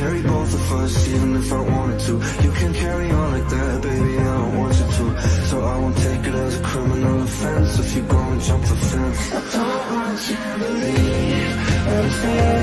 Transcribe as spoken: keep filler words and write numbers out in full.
carry both of us, even if I wanted to. You can carry on like that, baby, I don't want you to. So I won't take it as a criminal offense if you go and jump the fence. I don't want you to leave, I'm